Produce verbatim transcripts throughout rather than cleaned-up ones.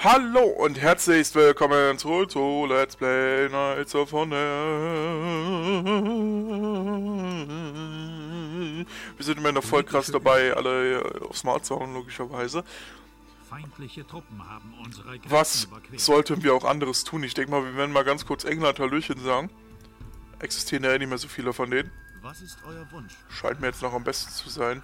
Hallo und herzlich willkommen zurück zu Let's Play Knights of Honor. Wir sind immer noch voll krass dabei, alle auf Smart Zone logischerweise. Feindliche Truppen haben unsere Grenzen Was überquert. sollten wir auch anderes tun? Ich denke mal, wir werden mal ganz kurz England Hallöchen sagen. Existieren ja nicht mehr so viele von denen. Was ist euer Wunsch? Scheint mir jetzt noch am besten zu sein.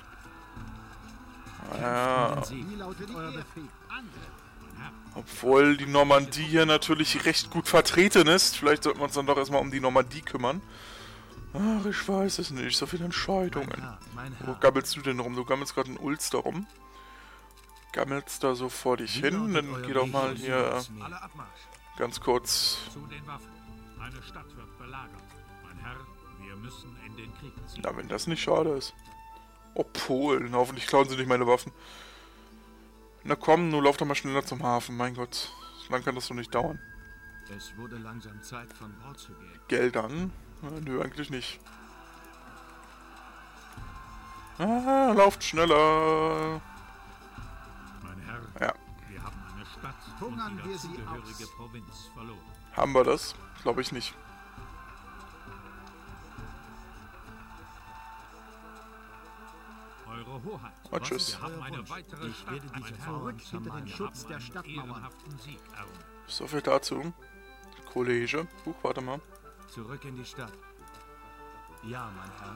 Ja. Wie lautet euer Befehl? Obwohl die Normandie hier natürlich recht gut vertreten ist. Vielleicht sollten wir uns dann doch erstmal um die Normandie kümmern. Ach, ich weiß es nicht. So viele Entscheidungen. Mein Herr, mein Herr. Wo gammelst du denn rum? Du gammelst gerade in Ulster rum. Gammelst da so vor dich hin. Dann geh doch mal hier Alle Abmarsch. ganz kurz. Zu den Waffen. Eine Stadt wird belagert. Mein Herr, wir müssen in den Krieg ziehen. Na, wenn das nicht schade ist. Oh, Polen. Hoffentlich klauen sie nicht meine Waffen. Na komm, nur lauf doch mal schneller zum Hafen. Mein Gott. So lange kann das doch nicht dauern. Es wurde langsam Zeit, von Bord zu gehen. Geldern? Na, nö, eigentlich nicht. Ah, lauft schneller. Mein Herr, Ja. wir haben eine Stadt Hungern und die wir sie dazugehörige aus. Provinz verloren. Haben wir das? Glaube ich nicht. Eure Hoheit. Oh, tschüss. Wir haben eine weitere Ich Stadt. werde diese mein Herr. zurück hinter den Wir Schutz haben der einen Stadtmauern. ehrenhaften Sieg errungen. So viel dazu. Kollege. Huch, warte mal. Zurück in die Stadt. Ja, mein Herr.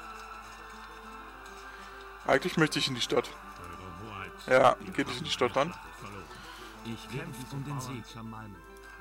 Eigentlich möchte ich in die Stadt. Eure Hoheit. Ja, Wir geht nicht haben in die Stadt eine ran? Schlacht verloren. Ich kämpfe um den Sieg zermalmen.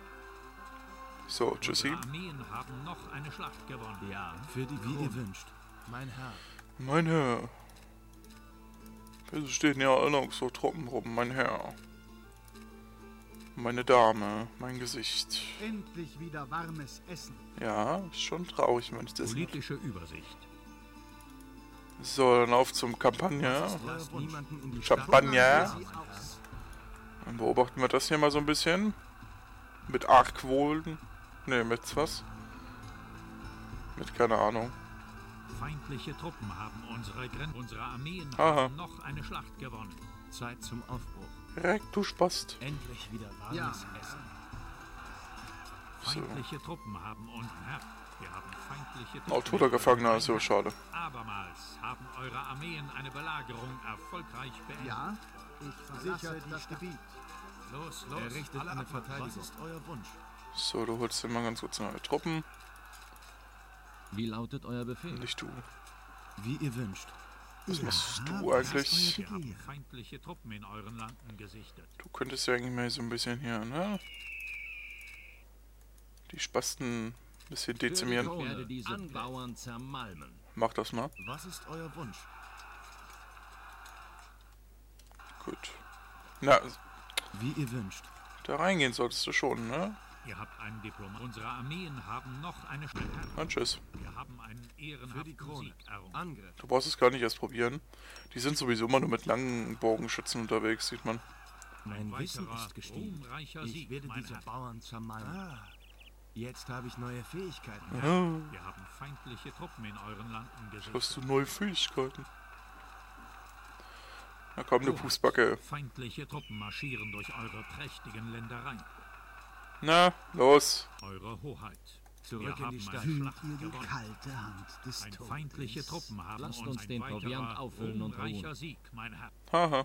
So, tschüssi. Unsere Armeen haben noch eine Schlacht gewonnen. Ja, für die Wie ihr wünscht. Mein Herr. Mein Herr. Wieso stehen ja alle noch so Truppen rum, mein Herr? Meine Dame, mein Gesicht. Endlich wieder warmes Essen. Ja, ist schon traurig, wenn ich das nicht. Politische Übersicht. So, dann auf zum Kampagner. Lasst niemanden in die Champagner. Stadt. Hungern wir sie aus. Dann beobachten wir das hier mal so ein bisschen. Mit Argwohn. Ne, mit was? Mit keine Ahnung. Feindliche Truppen haben unsere Grenzen. Unsere Armeen Aha. haben noch eine Schlacht gewonnen. Zeit zum Aufbruch. Reck, du Spast. Endlich wieder warmes Ja. Essen. So. Feindliche Truppen haben uns. Herr, wir haben feindliche Truppen. Oh, toter Gefangener, ist ja schade. Abermals haben eure Armeen eine Belagerung erfolgreich beendet. Ja, ich versichere das Gebiet. Los, los, Errichtet alle eine Abmarsch. Verteidigung. Was ist euer Wunsch? So, du holst dir mal ganz kurz neue Truppen. Wie lautet euer Befehl? Nicht du. Wie ihr wünscht. Was machst du was ist eigentlich? euer Wir haben Begehr? feindliche Truppen in euren Landen gesichtet. Du könntest ja eigentlich mal so ein bisschen hier, ne? Die Spasten ein bisschen dezimieren. Ich werde diese Bauern zermalmen. Mach das mal. Was ist euer Wunsch? Gut. Na, Wie ihr wünscht. da reingehen solltest du schon, ne? Ihr habt einen Diplomat. Unsere Armeen haben noch eine Schnelle. Na, tschüss. Wir haben einen Für die ehrenhaften Krone. Sieg errungen. Angriff. Du brauchst es gar nicht erst probieren. Die sind sowieso immer nur mit langen Bogenschützen unterwegs, sieht man. Mein Ein Wissen weiterer ist gestiegen. ruhmreicher Ich Sieg, werde mein diese Herr. Bauern zermalmen. Ah, jetzt habe ich neue Fähigkeiten. Ja, Wir haben feindliche Truppen in euren Landen gesichtet. hast du neue Fähigkeiten. Na komm, ne Fußbacke. Feindliche Truppen marschieren durch eure prächtigen Ländereien. Na, los. Eure Hoheit. Zurück Wir in die haben Stadt. eine Fühlt Schlacht ihr die gewonnen. kalte Hand des Ein Todes? feindliche Truppen haben Lasst uns uns ein den weiterer Proviant auffüllen und ruhmreicher ruhen. Sieg, mein Herr. Haha.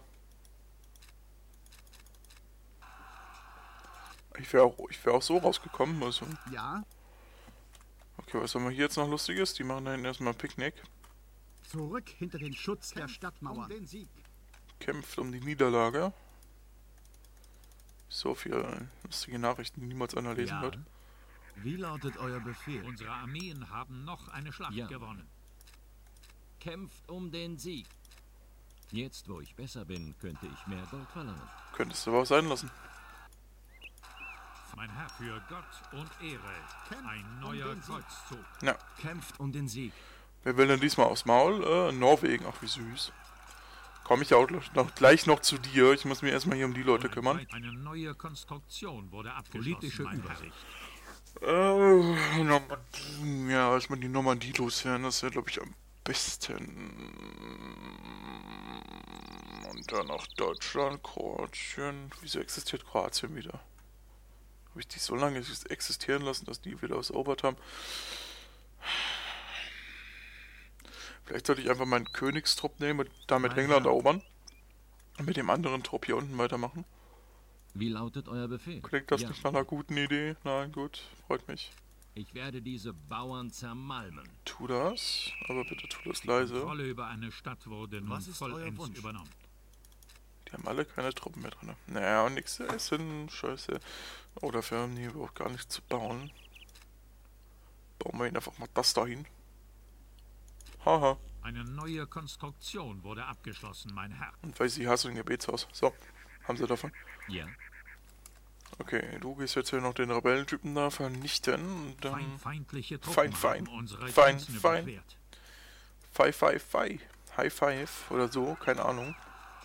Ich wäre auch, ich wär auch so rausgekommen. Also. Ja, Okay, was haben wir hier jetzt noch Lustiges? Die machen da hinten erstmal ein Picknick. zurück hinter den Schutz der Stadtmauern. Um den Sieg. Kämpft um die Niederlage. So viele lustige Nachrichten, die niemals einer lesen Ja. wird. Wie lautet euer Befehl? Unsere Armeen haben noch eine Schlacht Ja. gewonnen. Kämpft um den Sieg. Jetzt, wo ich besser bin, könnte ich mehr Gold verlangen. Könntest du aber auch sein lassen. Mein Herr, für Gott und Ehre. Kämpft Ein um neuer den Sieg. Kreuzzug. Ja. Kämpft um den Sieg. Wer will denn diesmal aufs Maul? Äh, Norwegen. Ach, wie süß. Komme ich ja auch noch, gleich noch zu dir. Ich muss mich erstmal hier um die Leute kümmern. Eine neue Konstruktion wurde abgeschlossen. Politische mein Herr. Übersicht. Äh, Normandie. Ja, erstmal die Normandie loswerden. Das wäre, glaube ich, am besten. Und dann noch Deutschland, Kroatien. Wieso existiert Kroatien wieder? Habe ich die so lange existieren lassen, dass die wieder erobert haben? Vielleicht sollte ich einfach meinen Königstrupp nehmen und damit England erobern. Und mit dem anderen Trupp hier unten weitermachen. Wie lautet euer Befehl? Klingt das Ja. nicht nach einer guten Idee? Nein, gut. Freut mich. Ich werde diese Bauern zermalmen. Tu das. Aber bitte tu das leise. Kontrolle über eine Stadt wurde nun Was ist euer vollends Wunsch? übernommen. Die haben alle keine Truppen mehr drin. Naja, und nichts zu essen. Scheiße. Oh, dafür haben die überhaupt gar nichts zu bauen. Bauen wir ihnen einfach mal das dahin. Haha. Eine neue Konstruktion wurde abgeschlossen, mein Herr. Und weil sie hassen ein Gebetshaus. So, haben sie davon. Ja. Okay, du gehst jetzt hier noch den Rebellentypen da vernichten. Und Fein, dann... feindliche Truppen Fein, fein. haben unsere Fein, Grenzen fein. überquert. Five, five, five. High five oder so, keine Ahnung.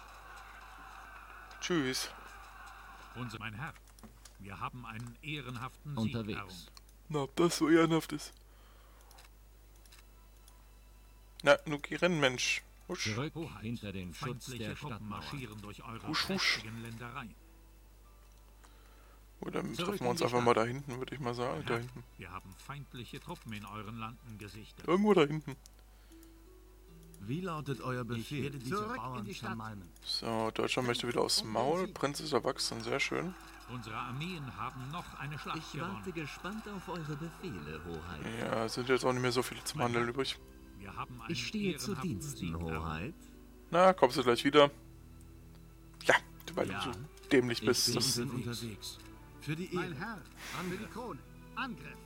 Tschüss. Unser, mein Herr, wir haben einen ehrenhaften Sieg errungen. Unterwegs. Na, ob das so ehrenhaft ist. Na, nu geh rennen, Mensch. Husch. Zurück Hoheit, hinter den Schutz feindliche der Truppen Stadtmauer. marschieren durch eure Husch, husch. prächtigen Ländereien. Gut, dann Zurück treffen wir in uns die einfach Stadt. mal da hinten, würde ich mal sagen. Mein Da Herr, hinten. wir haben feindliche Truppen in euren Landen gesichtet. Irgendwo da hinten. Wie lautet euer Befehl? Ich werde diese Zurück in Bauern die Stadt. zermalmen. So, Deutschland möchte wieder aufs Maul. Prinz ist erwachsen, sehr schön. Unsere Armeen haben noch eine Schlacht Ich warte gewonnen. gespannt auf eure Befehle, Hoheit. Ja, sind jetzt auch nicht mehr so viele zum Handeln übrig. Wir haben einen Ich stehe zu ehrenhaften Diensten, Sieg errungen. Hoheit. Na, kommst du gleich wieder? Ja, weil Ja, du so dämlich bist. Wir Das, sind unterwegs. Für die Mein Ehre. Herr, an die Krone. Angriff.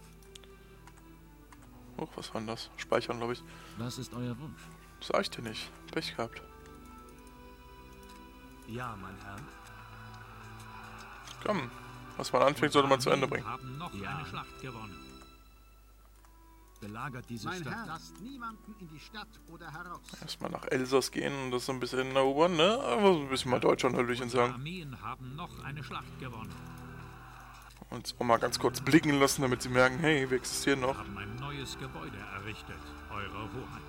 oh, was war denn das? Speichern, glaube ich. Was ist euer Wunsch? Sag ich dir nicht. Pech gehabt. Ja, mein Herr. Komm, was man anfängt, sollte man zu Ende bringen. Wir haben noch Ja. eine Schlacht gewonnen. Belagert diese Mein Stadt. Herr, lasst niemanden in die Stadt oder heraus. Erstmal nach Elsass gehen und das so ein bisschen erobern, ne? Aber so ein bisschen mal Deutschland Hallöchen Unsere sagen. Armeen haben noch eine Schlacht gewonnen. Und auch mal ganz kurz blicken lassen, damit sie merken, hey, wir existieren Wir noch. haben ein neues Gebäude errichtet, eure Hoheit.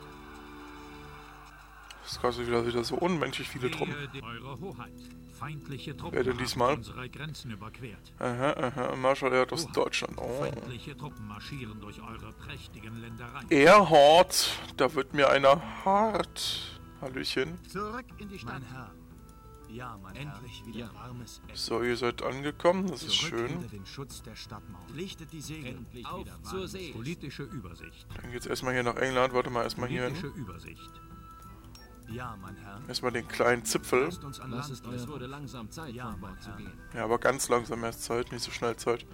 Das kostet wieder, wieder so unmenschlich viele Truppen. Wehe dem- Eure Hoheit. Feindliche Truppen Wer denn diesmal? haben unsere Grenzen überquert. Aha, aha, Marshall Erd aus Hoheit. Deutschland. Oh. Feindliche Truppen marschieren durch eure prächtigen Ländereien. Erhard, da wird mir einer hart. Hallöchen. Zurück in die Stadt. Mein Herr. Ja, mein Endlich Herr. wieder. wieder warmes Essen. So, ihr seid angekommen, das ist Zurück schön. hinter den Schutz der Stadtmauer. Lichtet die Segel. Endlich Auf wieder zur warmes See. Essen. Politische Übersicht. Dann geht's erstmal hier nach England. Warte mal, erstmal hier Politische hin. Übersicht. Ja, mein Herr. Erstmal den kleinen Zipfel. Lasst uns an Was Land ist euer gehen. Es wurde langsam Zeit, Ja, von mein Bord zu Herr. gehen. Ja, aber ganz langsam erst Zeit, nicht so schnell Zeit.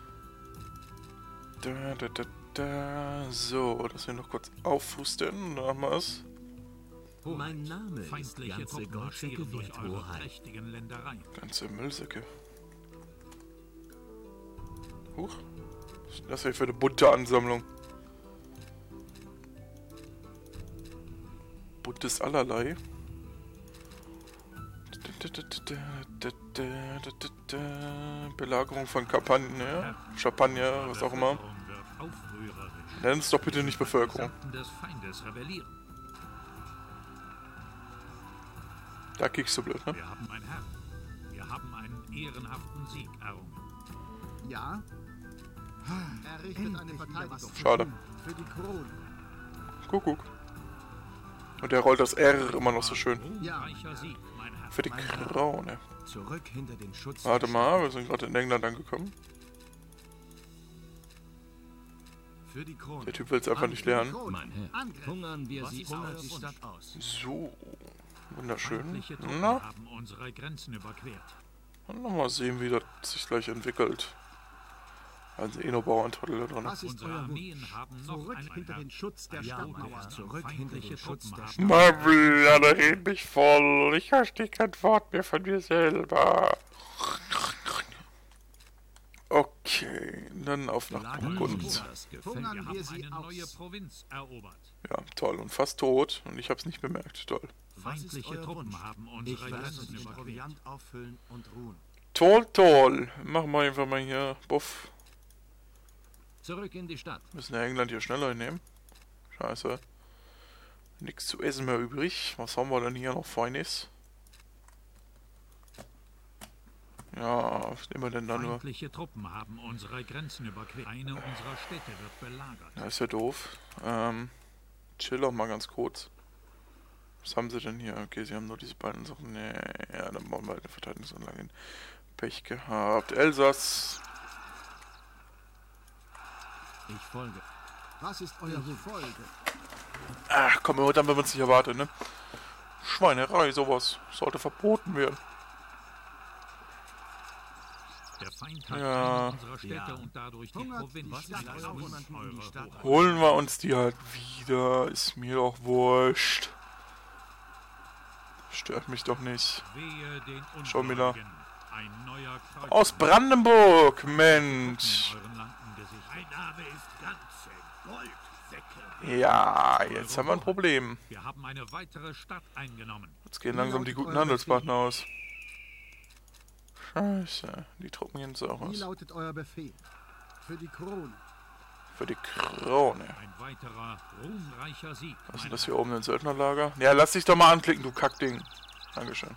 Da, da, da, da. So, das hier noch kurz auffusten. Da haben wir es. Mein Name ist Feindliche ganze Truppen Goldsäcke marschieren durch wert, eure Hoheit. prächtigen Ländereien. Ganze Müllsäcke. Huch. Was ist das hier für eine bunte Ansammlung? Buntes allerlei. Belagerung von Kampagne, Champagner, was auch immer. Bevölkerung wird aufrührerisch. Nenn es doch bitte nicht Bevölkerung. Gesandten des Feindes rebellieren. Da kickst du blöd, ne? Wir haben, mein Herr, wir haben einen ehrenhaften Sieg errungen. Ja? Errichtet eine Endlich wieder was Verteidigung. zu Schade. tun. Für die Krone. Kuckuck. Und der rollt das R immer noch so schön. Ja. Reicher Sieg, mein Herr. Für die Mein Herr. Krone. Zurück hinter den Schutz Warte der mal, wir sind gerade in England angekommen. Stadt. Für die Krone. Der Typ will es einfach nicht lernen. Krone. Mein Herr, Angriff. hungern wir Was sie hungert aus. die Stadt aus? So. Wunderschön. Feindliche Truppen Na, haben unsere Grenzen überquert. dann noch mal sehen, wie das sich gleich entwickelt. Also eh nur Bauerntrottel da drin. Was ist Unsere euer Armeen Wunsch? haben noch Zurück ein hinter den Schutz der Ja, Stadtmauer. mein Herr. Zurück hinter den Schutz der Truppen Stadt. haben Marvel, red mich voll. Ich verstehe kein Wort mehr von mir selber. Okay, dann auf nach Belagern Burgund. Sie Das gefällt Hungern Wir wir haben sie eine neue aus. Provinz erobert. Ja, toll. Und fast tot. Und ich hab's nicht bemerkt. Toll. Was ist Feindliche euer Truppen Wunsch? haben Ich unsere lasse Grenzen den überquert. Proviant auffüllen und ruhen. Toll, toll. Machen wir einfach mal hier. Buff. Zurück in die Stadt. Müssen ja England hier schneller nehmen. Scheiße. Nichts zu essen mehr übrig. Was haben wir denn hier noch Feines? Ja, was nehmen wir denn da nur? Feindliche Truppen haben unsere Grenzen überquert. Eine unserer Städte wird belagert. Ja, ist ja doof. Ähm, chill auch mal ganz kurz. Was haben sie denn hier? Okay, sie haben nur diese beiden Sachen. Nee, ja, dann bauen wir halt eine Verteidigungsanlage hin. Pech gehabt. Elsass. Ich folge. Was ist euer Folge? Ach, komm, dann, wenn man es nicht erwartet, ne? Schweinerei, sowas. Sollte verboten werden. Der Feind hat Ja. eine unserer Städte Ja. und dadurch die Hungert Provinz. die Was Stadt ist aus. niemanden in die Stadt? Hoheit. Holen wir uns die halt wieder. Ist mir doch wurscht. Stört mich doch nicht. Wehe den Schon wieder. Ungläubigen. Ein neuer Kreuzer. Aus Brandenburg, Mensch. In euren Lampen gesichert. Mein Name ist Ganze Goldsäcke. Ja, jetzt haben wir ein Problem. Wir haben eine weitere Stadt eingenommen. Jetzt gehen langsam die guten Handelspartner aus. Scheiße, die Truppen gehen jetzt auch Wie aus. lautet euer Befehl? Für die Krone. Für die Krone. Ein weiterer ruhmreicher Sieg. Was ist mein denn das Herr. hier oben, ein Söldnerlager? Ja, lass dich doch mal anklicken, du Kackding. Dankeschön.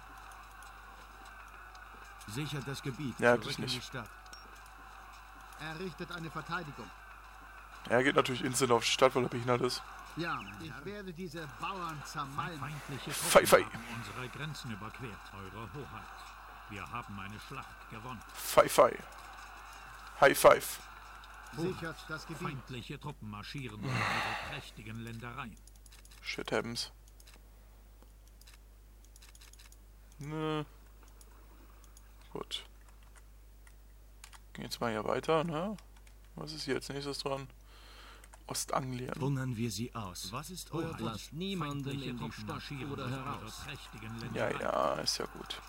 Sichert das Gebiet. Ja, Zurück dich in nicht. die Stadt. Errichtet eine Verteidigung. Er geht natürlich instant auf die Stadt, weil er behindert ist. Ja, ich werde diese Bauern zermalmen. Feindliche Fei, Truppen fei. haben unsere Grenzen überquert. Eure Hoheit. Wir haben eine Schlacht gewonnen. Five, five. High five. Sichert das Gebiet. Feindliche Truppen marschieren durch eure prächtigen Ländereien. Shit happens. Nö. Gut. Gehen jetzt mal hier weiter, ne? Was ist hier als nächstes dran? Ostanglien. Hungern wir sie aus. Was ist euer Hoheit. Wunsch? Lasst niemanden Feindliche in die Truppen Stadt marschieren oder durch heraus. eure prächtigen Ja, Ländereien. ja, ist ja gut.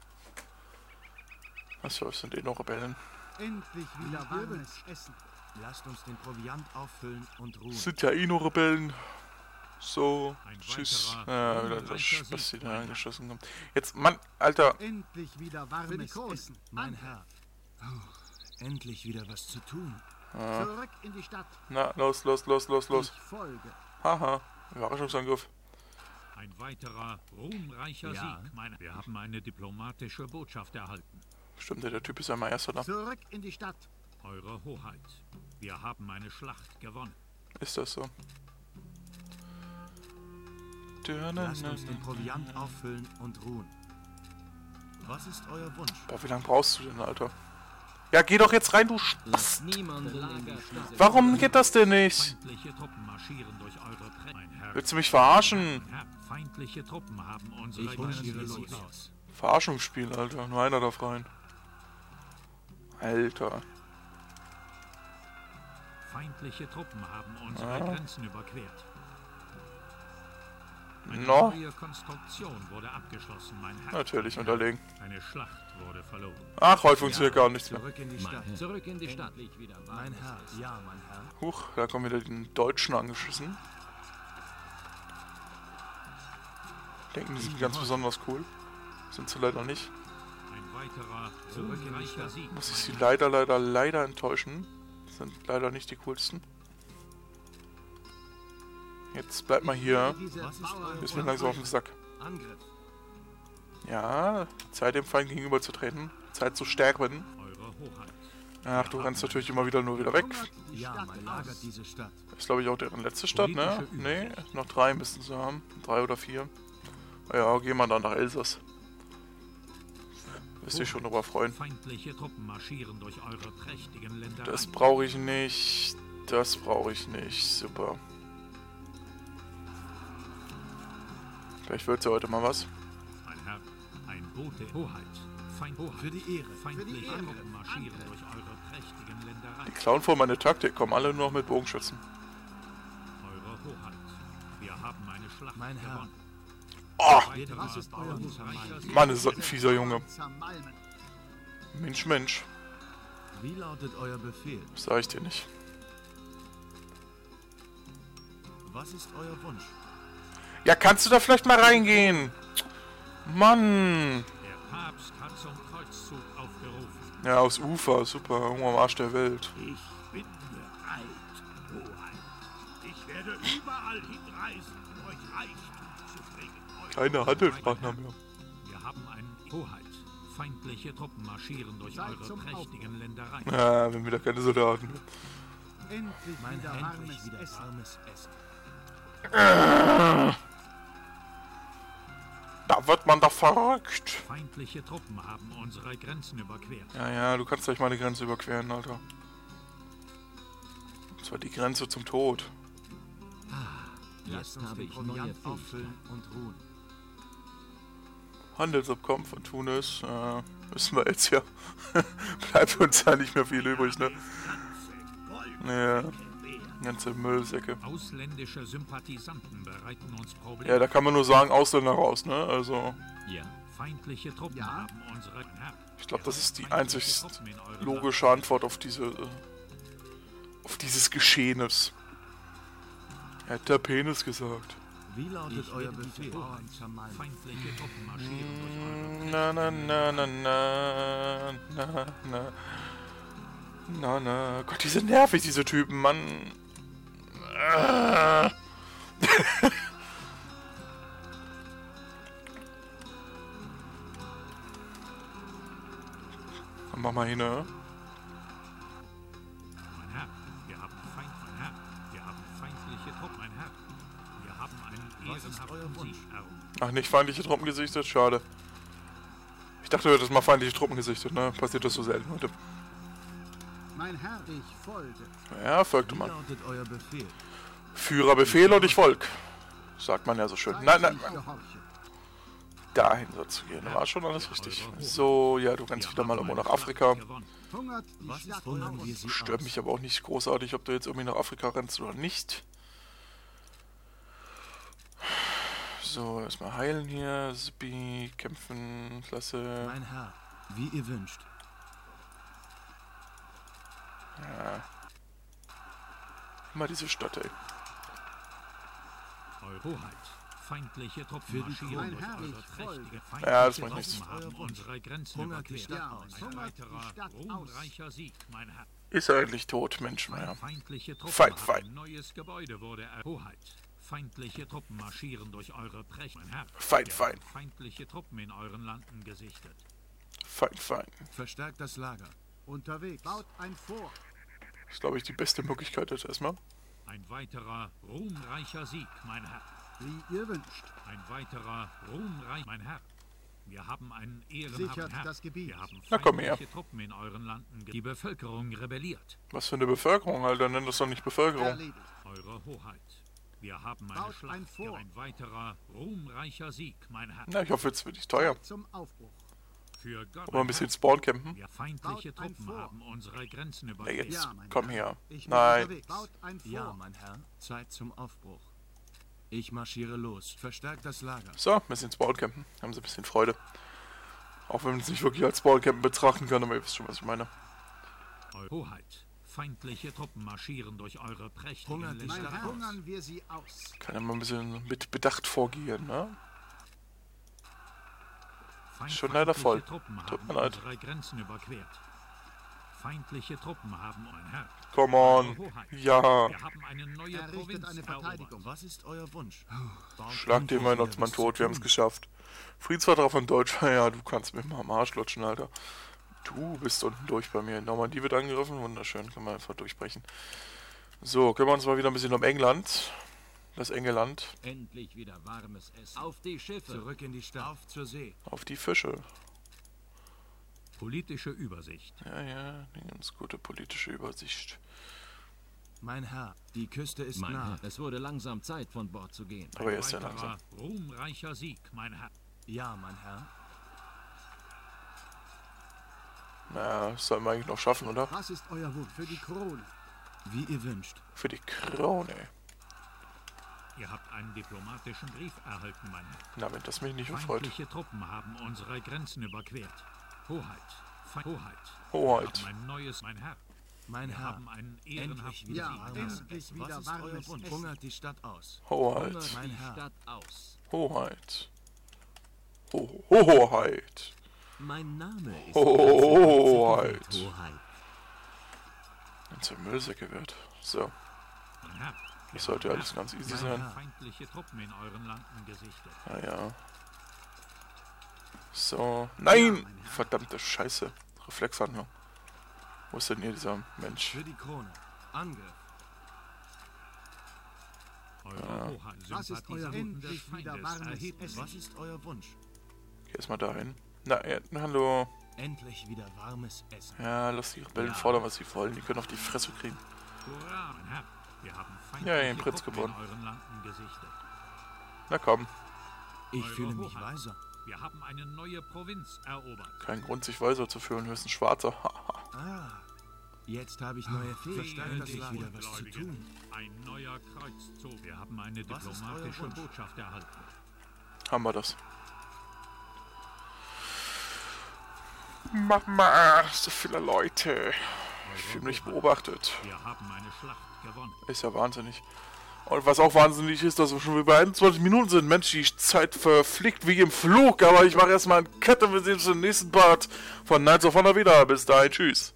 Was was sind eh noch Rebellen? Endlich wieder warmes Essen. Lasst uns den Proviant auffüllen und ruhen. Sind ja eh noch Rebellen. So, Ein tschüss. weiterer Ja, wieder das ruhmreicher Spaß, die Sieg, da mein angeschossen haben. Jetzt, Mann, Alter. Endlich wieder warmes Essen. Mein Herr. Oh, endlich wieder was zu tun. Zurück in die Stadt. Na, los, los, los, los, los. Ich folge. Haha, Überraschungsangriff. Ein weiterer ruhmreicher Ja. Sieg. Meine, wir haben eine diplomatische Botschaft erhalten. Stimmt, der Typ ist ja mal erster da. Zurück in die Stadt. Eure Hoheit. Wir haben eine Schlacht gewonnen. Ist das so? Lasst uns den Proviant auffüllen und ruhen. Was ist euer Wunsch? Boah, wie lange brauchst du denn, Alter? Ja, geh doch jetzt rein, du Spaß. Lasst niemanden in die Stadt. Warum geht das denn nicht? Feindliche Truppen marschieren durch eure Prä Mein Herr. Willst du mich verarschen? Mein Herr, feindliche Truppen haben unsere Ich hungere Grenzen sie überquert. aus. Verarschungsspiel, Alter. Nur einer darf rein. Alter. Feindliche Truppen haben unsere Ah. Grenzen überquert. Eine No. neue Konstruktion wurde abgeschlossen, mein Herr. Natürlich unterlegen. Eine Schlacht wurde verloren. Ach, heute funktioniert gar nichts mehr. Zurück in die Mein Stadt. Herr. Zurück in die Stadt. Wieder Mein Herr. Ja, mein Herr. Huch, da kommen wieder die Deutschen angeschissen. Denken, die sind ganz besonders cool. Sind sie leider nicht. Ein weiterer Zurück in die ruhmreicher Stadt. Sieg. Muss ich mein sie Herr. leider, leider, leider enttäuschen. Sind leider nicht die coolsten. Jetzt bleibt mal hier. Diese Was ist Bauern euer Ist mir langsam auf den Sack. Angriff. Ja, Zeit dem Feind gegenüberzutreten. Zeit zu sterben. Eure Hoheit. Ach, du rennst natürlich immer wieder nur wieder weg. hungert die Ja, Stadt man lagert aus. diese Stadt. Ist, glaube ich, auch deren letzte Stadt, ne? Politische Nee, noch drei müssten sie haben. Drei oder vier. Ja, gehen wir dann nach Elsass. Wirst dich schon darüber freuen. Feindliche Truppen marschieren durch eure prächtigen Ländereien. Das brauche ich nicht. Das brauche ich nicht. Super. Vielleicht wird ja heute mal was. Mein Herr, ein Bote Hoheit. Feind Hoheit. Für die Ehre. Feindliche Ehre. Truppen marschieren Angriff. durch eure prächtigen Ländereien. Die klauen vor meine Taktik. Kommen alle nur noch mit Bogenschützen. Eure Hoheit. Wir haben eine Schlacht Mein Herr. gewonnen. Oh, Weiterer Was ist euer Wunsch? ruhmreicher Sieg. Mann, ist das ein fieser Junge. Zermalmen. Mensch, Mensch. Wie lautet euer Befehl? Das sag ich dir nicht. Was ist euer Wunsch? Ja, kannst du da vielleicht mal reingehen? Mann. Der Papst hat zum Kreuzzug aufgerufen. Ja, aus Ufer. Super. Irgendwo am Arsch der Welt. Ich bin bereit, Hoheit. Ich werde überall hinreisen, um euch Reichtum zu bringen. Eure Keine Handelspartner mehr. Wir haben einen Hoheit. Feindliche Truppen marschieren durch Seid eure zum prächtigen Ländereien. Ja, wir haben wieder keine Soldaten. Endlich Mein wieder endlich warmes wieder Essen. warmes Essen. Da wird man doch verrückt. Feindliche Truppen haben unsere Grenzen überquert. Ja, ja, du kannst gleich mal die Grenze überqueren, Alter. Und zwar die Grenze zum Tod. Lasst Jetzt uns habe den ich neue Proviant Fähigkeiten. auffüllen und ruhen. Handelsabkommen von Tunis. Äh, müssen wir jetzt ja. Bleibt uns ja nicht mehr viel übrig, ne? Ja. Ganze Müllsäcke. Ausländische Sympathisanten bereiten uns Probleme. Ja, da kann man nur sagen, Ausländer raus, ne? Also, Ja, Feindliche Truppen Ja. haben unsere... Herr, ich glaube, das ist die feindliche einzig Truppen in eurem logische Antwort auf diese, äh, auf dieses Geschehnis. Er hat der Penis gesagt. Wie lautet Ich euer werde die Befehl? Bauern Land. zermalmen. Feindliche Truppen marschieren durch eure... Na na na na na na na na na. Gott, die sind nervig, diese Typen, Mann. Äh. Dann mach mal hin, ne? Mein Herr, wir haben Feind, mein Herr. Wir haben feindliche Truppen, mein Herr. Wir haben einen Was ist euer ehrenhaften Wunsch? Sieg errungen. Ach, nicht feindliche Truppen gesichtet? Schade. Ich dachte, du hättest mal feindliche Truppen gesichtet, ne? Passiert das so selten heute. Mein Herr, ich folge. Ja, folgte Wie man. lautet euer Befehl? Führer Befehl und ich folg. Sagt man ja so schön. Nein, nein, Ich nein. gehorche. Dahin soll es gehen. War schon alles richtig. So, ja, du kannst wieder mal irgendwo nach Afrika. Gewonnen. Hungert die Was ist Stadt wundern aus. wir sie Stört aus? mich aber auch nicht großartig, ob du jetzt irgendwie nach Afrika rennst oder nicht. So, erstmal heilen hier. Zippy, kämpfen, klasse. Mein Herr, wie ihr wünscht. Immer diese Stadt, ey. Eure Hoheit. Feindliche Truppen Für die marschieren Mein durch Herr, eure ich prächtige folge. Ja, das feindliche macht Truppen nichts. haben unsere Grenzen Hungert die überquert. Stadt Ja, aus. Ein hungert die weiterer Stadt ruhmreicher Sieg, mein Herr. Ist er eigentlich tot, Mensch, Mein naja. feindliche Truppen Fein, haben fein. ein neues Gebäude wurde er... Hoheit. Feindliche Truppen marschieren durch eure Prächt, mein Herr. Fein, Wir fein. haben feindliche Truppen in euren Landen gesichtet. Fein, fein. Verstärkt das Lager. Unterwegs. Baut ein Fort. Das ist, glaube ich, die beste Möglichkeit jetzt erstmal. Ein weiterer ruhmreicher Sieg, mein Herr. Wie ihr wünscht. Ein weiterer ruhmreich, mein Herr. Wir haben einen ehrenhaften Sichert Herr. das Gebiet. Wir haben Na, komm her. feindliche Truppen in euren Landen. ge- Die Bevölkerung rebelliert. Was für eine Bevölkerung, Alter. Nenn das doch nicht Bevölkerung. Erledigt. Eure Hoheit. Wir haben eine Baut Schlacht. ein Für Fort. ein weiterer ruhmreicher Sieg, mein Herr. Na, ich hoffe, jetzt wird es teuer. Zum Aufbruch. Für Gott. Aber ein bisschen Spawn campen. Wir feindliche Baut ein Truppen Fort. haben unsere Grenzen Na, überquert. jetzt, Ja, mein komm Herr. her. Ich bin Nein. unterwegs. Baut ein Fort. Ja, mein Herr, Zeit zum Aufbruch. Ich marschiere los. Verstärkt das Lager. So, ein bisschen Spawn campen. Haben sie ein bisschen Freude. Auch wenn man es nicht wirklich als Spawn campen betrachten kann, aber ihr wisst schon, was ich meine. Eure Hoheit. Feindliche Truppen marschieren durch eure prächtigen Hungert die Mein Länder. Stadt Herr, aus. hungern wir sie aus. Kann ja mal ein bisschen mit Bedacht vorgehen, ne? Schon leider voll. Truppen Tut haben mir leid. unsere Grenzen überquert. Feindliche Truppen haben ein Herr. Come on. Ja. Wir haben eine neue Errichtet Provinz eine Verteidigung. Was ist euer Wunsch? Baut Schlag den irgendwo mal wieder noch mal was tot, zu wir haben es tun. geschafft. Friedensvertrag von Deutschland, ja, du kannst mir mal am Arsch lutschen, Alter. Du bist unten durch bei mir. Normandie wird angegriffen, wunderschön, können wir einfach durchbrechen. So, kümmern wir uns mal wieder ein bisschen um England. Das England. endlich wieder warmes Essen. Auf die Schiffe. Zurück in die Stadt. Auf zur See. Auf die Fische. Politische Übersicht. Ja, ja, eine ganz gute politische Übersicht. Mein Herr, die Küste ist Mein nah. Herr, es wurde langsam Zeit, von Bord zu gehen. Aber er ist ja Weiterer langsam. ruhmreicher Sieg, mein Herr. Ja, mein Herr. Na, das sollten wir eigentlich noch schaffen, oder? Was ist euer Wunsch für die Krone? Wie ihr wünscht. Für die Krone. Ihr habt einen diplomatischen Brief erhalten, mein Herr. Na, wenn das mich nicht erfreut. Feindliche Truppen haben unsere Grenzen überquert. Hoheit. Fe Hoheit. Hoheit. Wir haben ein neues, mein Herr. Mein Wir Herr, haben einen endlich ehrenhaften wieder Ja, warmes endlich Essen. wieder Was ist warmes euer Wunsch? Essen. Hungert die Stadt aus. Hoheit. Hungert Mein die Herr. Stadt aus. Hoheit. Ho Ho Hoheit. Mein Name ist Hoheit. Hoheit. Ganze Müllsäcke wird. So, Mein Herr. das sollte alles ganz easy Mein sein. Herr. Feindliche Truppen in euren Landen gesichtet. Naja. So. Nein! Verdammte Scheiße. Reflexanhör. Wo ist denn hier dieser Mensch? Für die Krone. Angriff. Eure Hoheit, Was ist euer Sympathisanten des endlich wieder Feindes warmes erheben Essen? Was ist euer Wunsch? Geh erstmal dahin. Na, ja, hallo. Endlich wieder warmes Essen. Ja, lass die Rebellen fordern, was sie wollen. Die können auf die Fresse kriegen. Hurra, mein Herr. Wir haben Ja, feindliche den Prinz Truppen gewonnen. in euren Landen gesichtet. Na komm. Ich Eure fühle mich Hoheit. weiser. Wir haben eine neue Provinz erobert. Kein Grund, sich weiser zu fühlen. Höchstens Schwarzer. Ah, jetzt habe ich neue Fähigkeiten. das Endlich Land. wieder was zu tun. Ein neuer Kreuzzug. Wir haben eine Was ist euer diplomatische Wunsch? Botschaft erhalten. Haben wir das. Mama, so viele Leute. Ich fühle mich beobachtet. Wir haben eine Schlacht gewonnen. Ist ja wahnsinnig. Und was auch wahnsinnig ist, dass wir schon wieder bei einundzwanzig Minuten sind. Mensch, die Zeit verfliegt wie im Flug. Aber ich mache erstmal eine Kette. Wir sehen uns im nächsten Part von Knights of Honor wieder. Bis dahin, tschüss.